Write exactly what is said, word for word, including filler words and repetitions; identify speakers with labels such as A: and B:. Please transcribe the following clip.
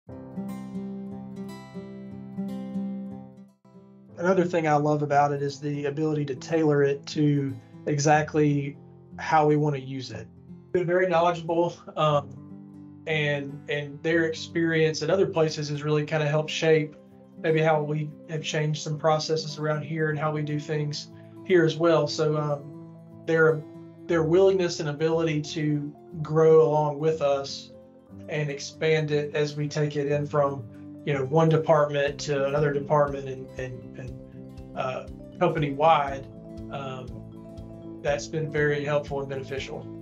A: Another thing I love about it is the ability to tailor it to exactly how we want to use it. Been very knowledgeable, um, and and their experience at other places has really kind of helped shape maybe how we have changed some processes around here and how we do things here as well. So um, their their willingness and ability to grow along with us and expand it as we take it in from, you know, one department to another department and, and, and uh, company wide, um, that's been very helpful and beneficial.